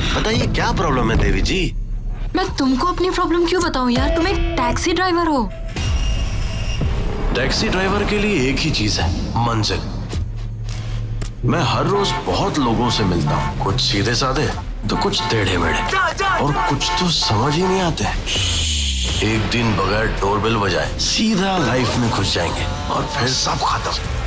बताइए क्या प्रॉब्लम है देवी जी? मैं तुमको अपनी प्रॉब्लम क्यों बताऊं यार, तुम एक टैक्सी ड्राइवर हो। टैक्सी ड्राइवर के लिए एक ही चीज है, मंजिल। मैं हर रोज बहुत लोगों से मिलता हूँ, कुछ सीधे साधे तो कुछ टेढ़े मेढ़े, और कुछ तो समझ ही नहीं आते। एक दिन बगैर डोरबेल बजाए सीधा लाइफ में घुस जाएंगे और फिर सब खत्म।